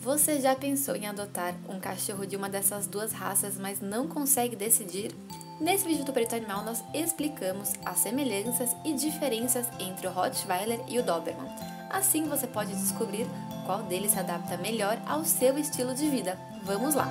Você já pensou em adotar um cachorro de uma dessas duas raças, mas não consegue decidir? Nesse vídeo do Perito Animal nós explicamos as semelhanças e diferenças entre o Rottweiler e o Doberman. Assim você pode descobrir qual deles se adapta melhor ao seu estilo de vida. Vamos lá!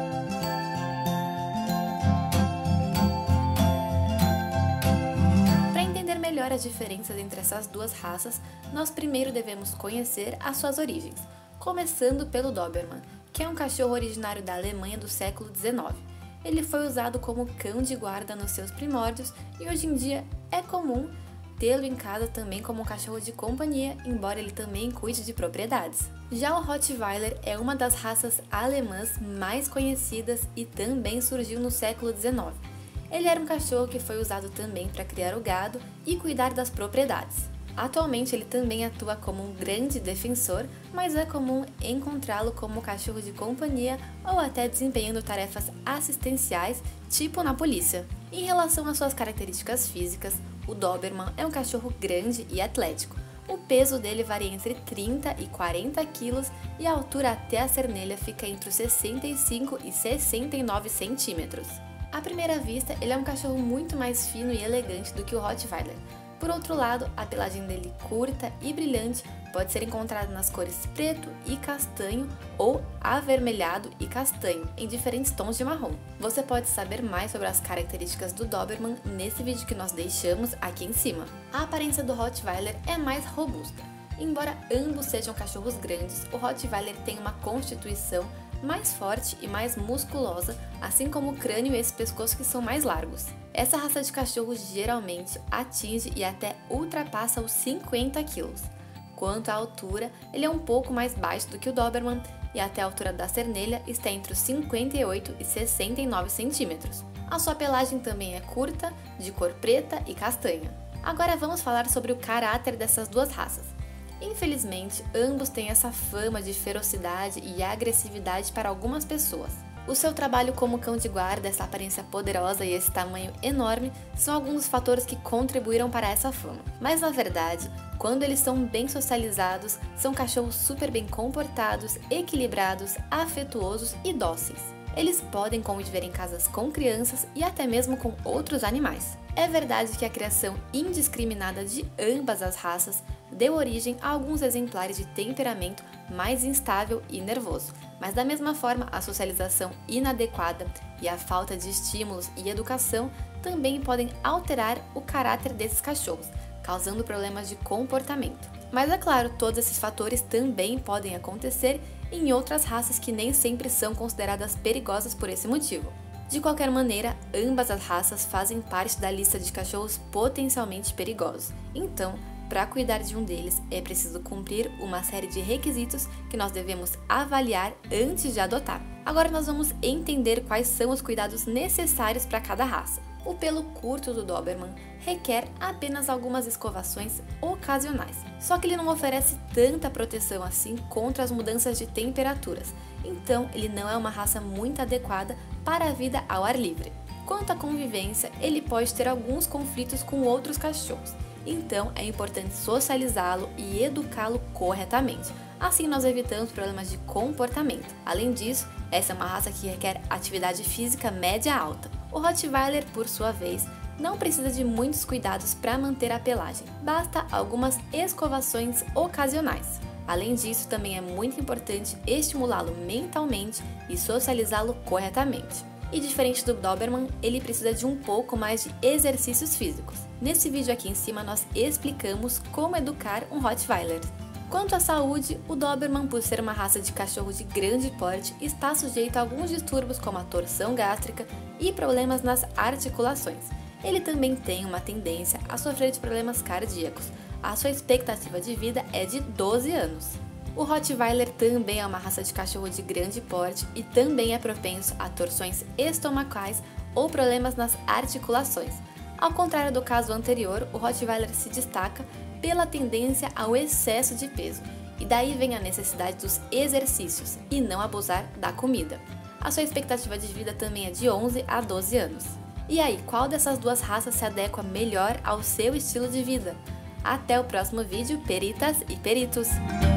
Para entender melhor as diferenças entre essas duas raças, nós primeiro devemos conhecer as suas origens. Começando pelo Doberman, que é um cachorro originário da Alemanha do século XIX. Ele foi usado como cão de guarda nos seus primórdios e hoje em dia é comum tê-lo em casa também como um cachorro de companhia, embora ele também cuide de propriedades. Já o Rottweiler é uma das raças alemãs mais conhecidas e também surgiu no século XIX. Ele era um cachorro que foi usado também para criar o gado e cuidar das propriedades. Atualmente ele também atua como um grande defensor, mas é comum encontrá-lo como cachorro de companhia ou até desempenhando tarefas assistenciais, tipo na polícia. Em relação às suas características físicas, o Doberman é um cachorro grande e atlético. O peso dele varia entre 30 e 40 quilos e a altura até a cernelha fica entre os 65 e 69 centímetros. À primeira vista, ele é um cachorro muito mais fino e elegante do que o Rottweiler. Por outro lado, a pelagem dele curta e brilhante pode ser encontrada nas cores preto e castanho ou avermelhado e castanho, em diferentes tons de marrom. Você pode saber mais sobre as características do Doberman nesse vídeo que nós deixamos aqui em cima. A aparência do Rottweiler é mais robusta. Embora ambos sejam cachorros grandes, o Rottweiler tem uma constituição mais forte e mais musculosa, assim como o crânio e esse pescoço que são mais largos. Essa raça de cachorro geralmente atinge e até ultrapassa os 50 quilos. Quanto à altura, ele é um pouco mais baixo do que o Doberman e até a altura da cernelha está entre os 58 e 69 centímetros. A sua pelagem também é curta, de cor preta e castanha. Agora vamos falar sobre o caráter dessas duas raças. Infelizmente, ambos têm essa fama de ferocidade e agressividade para algumas pessoas. O seu trabalho como cão de guarda, essa aparência poderosa e esse tamanho enorme são alguns dos fatores que contribuíram para essa fama. Mas na verdade, quando eles são bem socializados, são cachorros super bem comportados, equilibrados, afetuosos e dóceis. Eles podem conviver em casas com crianças e até mesmo com outros animais. É verdade que a criação indiscriminada de ambas as raças deu origem a alguns exemplares de temperamento mais instável e nervoso, mas da mesma forma a socialização inadequada e a falta de estímulos e educação também podem alterar o caráter desses cachorros, causando problemas de comportamento. Mas é claro, todos esses fatores também podem acontecer em outras raças que nem sempre são consideradas perigosas por esse motivo. De qualquer maneira, ambas as raças fazem parte da lista de cachorros potencialmente perigosos. Então, para cuidar de um deles, é preciso cumprir uma série de requisitos que nós devemos avaliar antes de adotar. Agora nós vamos entender quais são os cuidados necessários para cada raça. O pelo curto do Doberman requer apenas algumas escovações ocasionais, só que ele não oferece tanta proteção assim contra as mudanças de temperaturas, então ele não é uma raça muito adequada para a vida ao ar livre. Quanto à convivência, ele pode ter alguns conflitos com outros cachorros, então é importante socializá-lo e educá-lo corretamente. Assim nós evitamos problemas de comportamento. Além disso, essa é uma raça que requer atividade física média alta. O Rottweiler, por sua vez, não precisa de muitos cuidados para manter a pelagem, basta algumas escovações ocasionais. Além disso, também é muito importante estimulá-lo mentalmente e socializá-lo corretamente. E diferente do Doberman, ele precisa de um pouco mais de exercícios físicos. Nesse vídeo aqui em cima nós explicamos como educar um Rottweiler. Quanto à saúde, o Doberman, por ser uma raça de cachorro de grande porte, está sujeito a alguns distúrbios como a torção gástrica e problemas nas articulações. Ele também tem uma tendência a sofrer de problemas cardíacos. A sua expectativa de vida é de 12 anos. O Rottweiler também é uma raça de cachorro de grande porte e também é propenso a torções estomacais ou problemas nas articulações. Ao contrário do caso anterior, o Rottweiler se destaca pela tendência ao excesso de peso, e daí vem a necessidade dos exercícios e não abusar da comida. A sua expectativa de vida também é de 11 a 12 anos. E aí, qual dessas duas raças se adequa melhor ao seu estilo de vida? Até o próximo vídeo, peritas e peritos!